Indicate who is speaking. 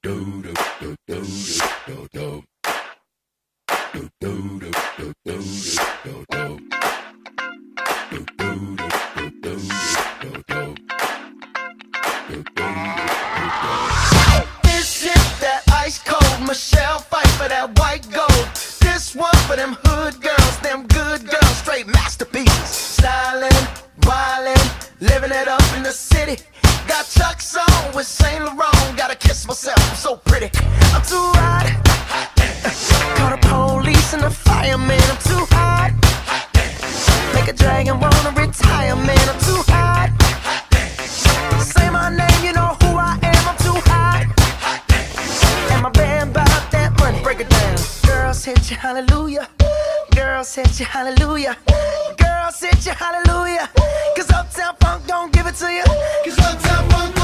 Speaker 1: This is that ice cold Michelle fight for that white gold. This one for them hood girls, them good girls, straight masterpieces. Stylin', wildin', living it up in the city. Got Chuck's on with Saint Laurent. Gotta kiss myself, I'm so pretty. I'm too hot. Call the police and the fireman. I'm too hot. Make a dragon wanna retire, man. I'm too hot. Say my name, you know who I am. I'm too hot. And my band bought that money. Break it down. Girls hit you, hallelujah. Girls hit you, hallelujah. Girls hit you, hallelujah. Cause Uptown Funk don't give it to you. Cause Uptown Funk